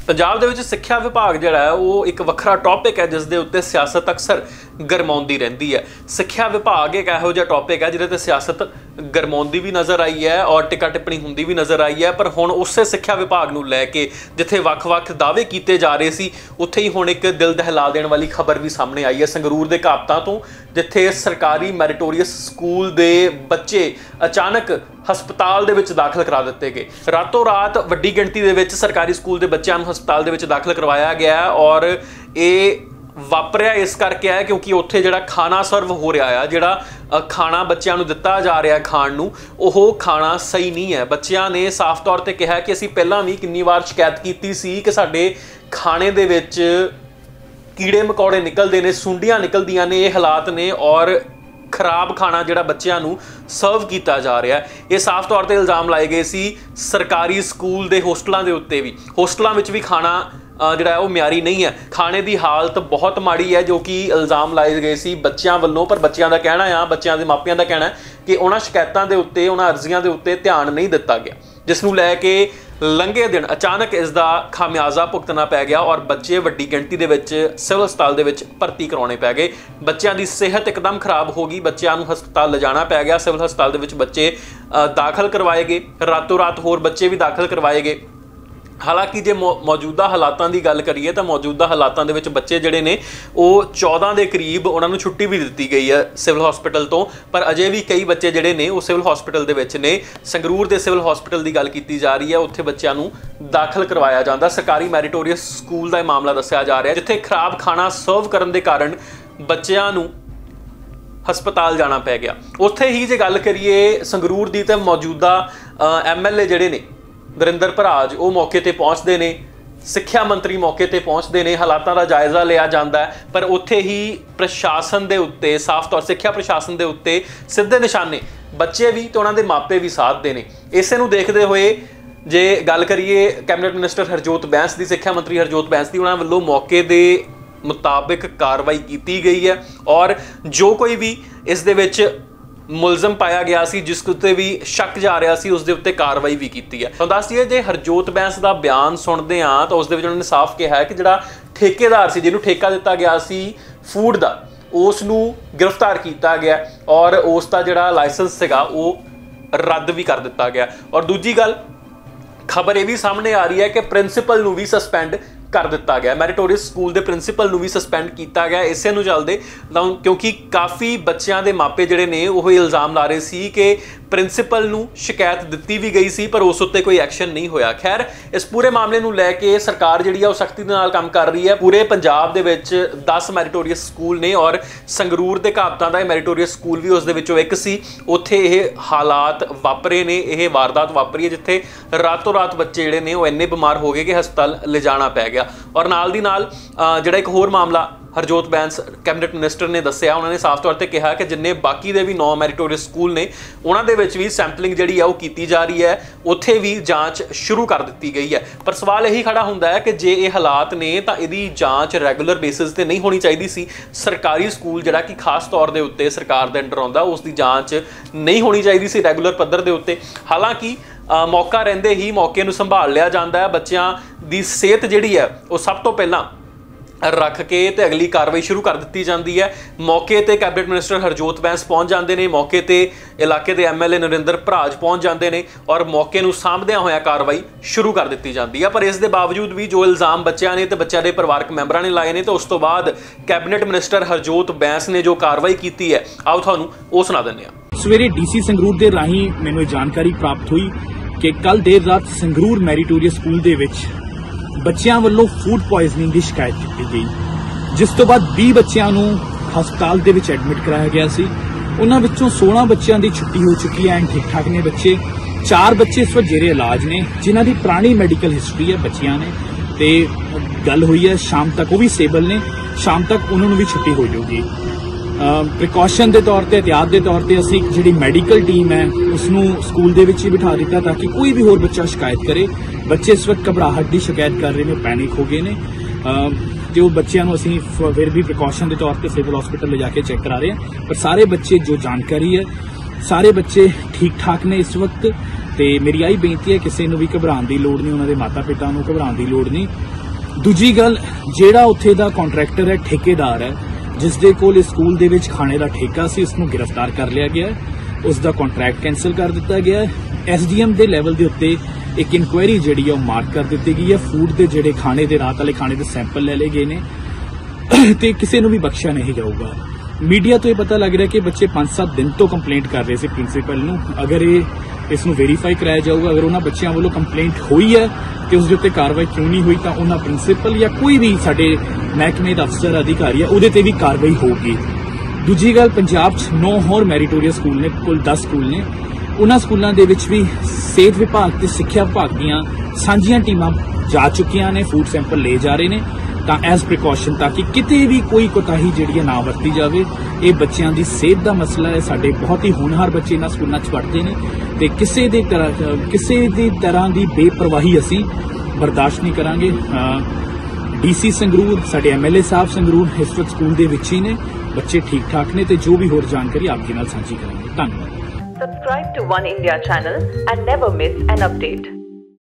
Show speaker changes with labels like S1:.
S1: पंजाब दे विच सिक्ख्या विभाग जिहड़ा है वो एक वखरा टॉपिक है जिस दे उत्ते सियासत अक्सर गरमाउंदी रहिंदी है। सिक्ख्या विभाग एक इहो जिहा टॉपिक है जिहदे ते सियासत गरमाउंदी भी नज़र आई है और टिक्का टिप्पणी हुंदी भी नज़र आई है। पर हुण उसे सिक्ख्या विभाग नूं लैके जिथे वख-वख दावे कीते जा रहे सी उत्थे ही हुण एक दिल दहला देण वाली खबर भी सामने आई है संगरूर दे घापतां तों, जिथे सरकारी मैरिटोरीअस स्कूल दे बच्चे अचानक हस्पताल दे विच दाखिल करा दिते गए। रातों रात वड्डी गिणती दे विच सरकारी स्कूल दे बच्चों नूं हस्पताल दे विच दाखिल करवाया गया और ये वापरिया इस करके है क्योंकि उत्थे जिहड़ा खाना सर्व हो रहा है, जिहड़ा खाना बच्चों नूं दिता जा रहा है खाण नूं, ओह खाना सही नहीं है। बच्चों ने साफ तौर पर कहा कि असीं पहलां भी कितनी बार शिकायत कीती सी कि साडे खाने दे विच कीड़े मकौड़े निकलते हैं, सुंडियां निकलदियां ने, ये हालात ने और खराब खाना जिहड़ा बच्चों नूं सर्व किया जा रहा है। ये साफ तौर पर इल्जाम लाए गए सी सरकारी स्कूल के होस्टलों के उत्ते भी। होस्टलों में भी खाना जिहड़ा है वो म्यारी नहीं है, खाने की हालत बहुत माड़ी है जो कि इल्जाम लाए गए सी बच्चों वालों। पर बच्चों का कहना है, बच्चों के मापियां का कहना है कि उन्होंने शिकायतों के उत्ते, उन्होंने अर्जियां के उत्ते ध्यान नहीं दिता गया, जिसनूं लैके लंघे दिन अचानक इसका खामियाजा भुगतना पै गया और बच्चे वड्डी गिणती दे विच सिविल हस्पताल दे विच भर्ती करवाने पै गए। बच्चों की सेहत एकदम खराब हो गई, बच्चों नूं हस्पताल ले जाना पै गया। सिविल हस्पताल दे विच बच्चे दाखिल करवाए गए, रातों रात होर बच्चे भी दाखिल करवाए गए। हालांकि जे मौजूदा हालातों की गल करिए तो मौजूदा हालातों के बच्चे जोड़े ने वो 14 के करीब उन्होंने छुट्टी भी दी गई है सिविल हॉस्पिटल तो, पर अजे भी कई बच्चे जोड़े ने वो सिविल हॉस्पिटल के ने। संगरूर के सिविल हॉस्पिटल की गल की जा रही है, उत्थे बच्चों को दाखिल करवाया जाता। सरकारी मैरिटोरीअस स्कूल का मामला दसिया जा रहा है जिथे खराब खाना सर्व करने के कारण बच्चों को हस्पताल जाना पै गया। उत्थे ही जे गल करिए संगरूर की तो मौजूदा MLA जोड़े ने नरिंदर भराज वो मौके पर पहुँचते हैं, सिक्ख्या मंत्री मौके पर पहुँचते हैं, हालातों का जायजा लिया जाता है। पर उत्थे ही प्रशासन के उत्ते साफ तौर सिक्ख्या प्रशासन के उत्ते सीधे निशाने बच्चे भी तो उन्होंने मापे भी साधते हैं। इसे नूं देखते हुए जे गल करिए कैबिनेट मिनिस्टर हरजोत बैंस की, सिक्ख्या मंत्री हरजोत बैंस की, उन्होंने वालों मौके के मुताबिक कार्रवाई की गई है और जो कोई भी इस दे विच मुलजम पाया गया सी, जिस उत्ते भी शक जा रहा सी, उसके उत्ते कार्रवाई भी की है। तो दस दिए जे हरजोत बैंस का बयान सुनते हाँ तो उसके उन्होंने साफ कहा है कि जिहड़ा ठेकेदार सी, जिन्होंने ठेका दिता गया सी फूड का, उसनूं गिरफ्तार किया गया और उसका जिहड़ा लाइसेंस सीगा वो रद्द भी कर दिता गया। और दूजी गल खबर यह भी सामने आ रही है कि प्रिंसीपल नूं भी सस्पेंड कर दिता गया, मैरिटोरीअस स्कूल के प्रिंसीपल नूं भी सस्पेंड किया गया इसे नूं चलदे, क्योंकि काफ़ी बच्चों के मापे जिहड़े ने वो इल्जाम ला रहे सी कि प्रिंसीपल नूं शिकायत दी भी गई सी पर उस उत्ते कोई एक्शन नहीं होया। खैर इस पूरे मामले नूं लैके सरकार जिहड़ी है वो सख्ती दे नाल काम कर रही है। पूरे पंजाब दे विच 10 मैरिटोरीअस स्कूल ने और संगरूर दे घापतां दा मैरिटोरीअस स्कूल भी उस दे विचों एक सी। उत्थे ये हालात वापरे ने, यह वारदात वापरी है जिथे रातों रात बच्चे जिहड़े ने वो इन्ने बीमार हो गए कि हस्पताल ले जाना पै गया। और नाल दी नाल जिहड़ा एक होर मामला हरजोत बैंस कैबिनेट मिनिस्टर ने दस्सिया, उन्होंने साफ तौर पर कहा कि जिन्ने बाकी दे भी 9 मैरिटोरीअस स्कूल ने उन्होंने भी सैंपलिंग जिहड़ी है वो की जा रही है, उत्थे भी जांच शुरू कर दी गई है। पर सवाल यही खड़ा होंदा है कि जे ये हालात ने तो इहदी जांच रेगूलर बेसिस ते नहीं होनी चाहिए सी। सरकारी स्कूल जिहड़ा कि खास तौर के उत्ते सरकार दे अंडर आउंदा उसकी जांच नहीं होनी चाहिए सी रेगूलर पद्धर के उत्ते। हालांकि मौका रहिंदे ही मौके नूं संभाल लिया जाता है, बच्चों की सेहत जिहड़ी है वो सब तो पहलां रख के ते अगली कार्रवाई शुरू कर दी जाती है। मौके ते कैबिनेट मिनिस्टर हरजोत बैंस पहुँच जाते हैं, मौके ते इलाके के MLA नरिंदर भराज पहुँच जाते हैं और मौके नूं सामभदियां होया कार्रवाई शुरू कर दी जाती है। पर इस दे बावजूद भी जो इल्जाम बच्चों ने तो बच्चों के परिवारक मैंबरों ने लाए ने, तो उस तो बाद कैबिनेट मिनिस्टर हरजोत बैंस ने जो कार्रवाई की है आओ तुहानूं वो सुना दिंदे हां।
S2: सवेरे DC संगरूर के राही मैनूं जानकारी प्राप्त हुई कि कल देर रात संगरूर मैरिटोरीअस स्कूल दे विच बच्चों वालों फूड पॉइजनिंग की शिकायत की गई, जिस तो बाद 20 बच्चों को हस्पताल के एडमिट कराया गया सी। उन्हां विचों 16 बच्चों की छुट्टी हो चुकी है, ठीक ठाक ने बच्चे। 4 बच्चे इस वक्त जेरे इलाज ने जिन्हां दी पुरानी मेडिकल हिस्टरी है बच्चियां ने, ते गल हुई है शाम तक वो भी स्टेबल ने, शाम तक उन्होंने भी छुट्टी हो जाएगी। प्रिकॉशन के तौर पर, एहतियात के तौर पर असी जी मेडिकल टीम है उसनूं स्कूल दे विच ही बिठा दिता ताकि कोई भी होर बच्चा शिकायत करे। बच्चे इस वक्त घबराहट की शिकायत कर रहे हैं, पैनिक हो गए हैं, जो बच्चों असी फिर भी प्रिकॉशन के तौर पर सिविल हॉस्पिटल ले जाके चेक करा रहे हैं। पर सारे बच्चे जो जानकारी है सारे बच्चे ठीक ठाक ने इस वक्त। ਤੇ ਮੇਰੀ ਆਹੀ ਬੇਨਤੀ ਹੈ, ਕਿਸੇ ਨੂੰ ਵੀ ਘਬਰਾਉਣ ਦੀ ਲੋੜ ਨਹੀਂ, ਉਹਨਾਂ ਦੇ ਮਾਤਾ ਪਿਤਾ ਨੂੰ ਘਬਰਾਉਣ ਦੀ ਲੋੜ ਨਹੀਂ। ਦੂਜੀ ਗੱਲ, ਜਿਹੜਾ ਉੱਥੇ ਦਾ ਕੰਟਰੈਕਟਰ ਹੈ, ਠੇਕੇਦਾਰ ਹੈ, ਜਿਸ ਦੇ ਕੋਲ ਇਸ ਸਕੂਲ ਦੇ ਵਿੱਚ ਖਾਣੇ ਦਾ ਠੇਕਾ ਸੀ, ਉਸ ਨੂੰ ਗ੍ਰਿਫਤਾਰ ਕਰ ਲਿਆ ਗਿਆ ਹੈ, ਉਸ ਦਾ ਕੰਟਰੈਕਟ ਕੈਂਸਲ ਕਰ ਦਿੱਤਾ ਗਿਆ ਹੈ। ਐਸਡੀਐਮ ਦੇ ਲੈਵਲ ਦੇ ਉੱਤੇ ਇੱਕ ਇਨਕੁਆਇਰੀ ਜਿਹੜੀ ਹੈ ਉਹ ਮਾਰਕ ਕਰ ਦਿੱਤੀ ਗਈ ਹੈ। ਫੂਡ ਦੇ ਜਿਹੜੇ ਖਾਣੇ ਦੇ ਰਾਤ ਵਾਲੇ ਖਾਣੇ ਦੇ ਸੈਂਪਲ ਲੈ ਲਏ ਗਏ ਨੇ ਤੇ ਕਿਸੇ ਨੂੰ ਵੀ ਬਖਸ਼ਿਆ ਨਹੀਂ ਜਾਊਗਾ। ਮੀਡੀਆ ਤੋਂ ਇਹ ਪਤਾ ਲੱਗ ਰਿਹਾ ਕਿ ਬੱਚੇ 5-7 ਦਿਨ ਤੋਂ ਕੰਪਲੇਂਟ ਕਰ ਰਹੇ ਸੀ ਪ੍ਰਿੰਸੀਪਲ ਨੂੰ। ਅਗਰ ਇਸ ਨੂੰ ਵੈਰੀਫਾਈ ਕਰਾਇਆ ਜਾਊਗਾ, ਅਗਰ ਉਹਨਾਂ ਬੱਚਿਆਂ ਵੱਲੋਂ ਕੰਪਲੇਂਟ ਹੋਈ ਹੈ ਤੇ ਉਸ ਦੇ ਉੱਤੇ ਕਾਰਵਾਈ ਕਿਉਂ ਨਹੀਂ ਹੋਈ, ਤਾਂ ਉਹਨਾਂ ਪ੍ਰਿੰਸੀਪਲ ਜਾਂ ਕੋਈ ਵੀ ਸਾਡੇ ਮਹਿਕਮੇ ਦਾ ਅਫਸਰ ਅਧਿਕਾਰੀ ਹੈ ਉਹਦੇ ਤੇ ਵੀ ਕਾਰਵਾਈ ਹੋਊਗੀ। ਦੂਜੀ ਗੱਲ, ਪੰਜਾਬ 'ਚ 9 ਹੋਰ ਮੈਰੀਟੋਰੀਅਸ ਸਕੂਲ ਨੇ, ਕੁੱਲ 10 ਸਕੂਲ ਨੇ। ਉਹਨਾਂ ਸਕੂਲਾਂ ਦੇ ਵਿੱਚ ਵੀ ਸਿਹਤ ਵਿਭਾਗ ਤੇ ਸਿੱਖਿਆ ਵਿਭਾਗ ਦੀਆਂ ਸਾਂਝੀਆਂ ਟੀਮਾਂ ਜਾ ਚੁੱਕੀਆਂ ਨੇ, ਫੂਡ ਸੈਂਪਲ ਲੈ ਜਾ ਰਹੇ ਨੇ, ਤਾਂ ਐਜ਼ ਪ੍ਰੀਕਾਸ਼ਨ, ਤਾਂ ਕਿ ਕਿਤੇ ਵੀ ਕੋਈ ਕੋਤਾਹੀ ਜਿਹੜੀ ਹੈ ਨਾ ਵਰਤੀ ਜਾਵੇ। ਇਹ ਬੱਚਿਆਂ ਦੀ ਸਿਹਤ ਦਾ ਮਸਲਾ ਹੈ। ਸਾਡੇ ਬਹੁਤ ਹੀ ਹੋਣਹਾਰ ਬੱਚੇ ਇਹਨਾਂ ਸਕੂਲਾਂ 'ਚ ਪੜ੍ਹਦੇ ਨੇ ਤੇ ਕਿਸੇ ਦੀ ਤਰ੍ਹਾਂ ਦੀ ਬੇਪਰਵਾਹੀ ਅਸੀਂ ਬਰਦਾਸ਼ਤ ਨਹੀਂ ਕਰਾਂਗੇ। ਡੀਸੀ ਸੰਗਰੂਰ, ਸਾਡੇ ਐਮਐਲਏ ਸਾਹਿਬ ਸੰਗਰੂਰ ਇਸ ਵਕਤ ਸਕੂਲ ਦੇ ਵਿੱਚ ਹੀ ਨੇ, ਬੱਚੇ ਠੀਕ ਠਾਕ ਨੇ ਤੇ ਜੋ ਵੀ ਹੋਰ ਜਾਣਕਾਰੀ ਆਪ ਜੀ ਨਾਲ ਸਾਂਝੀ ਕਰਾਂਗੇ। ਧੰਨਵਾਦ।
S3: Subscribe to One India channel and never miss an update.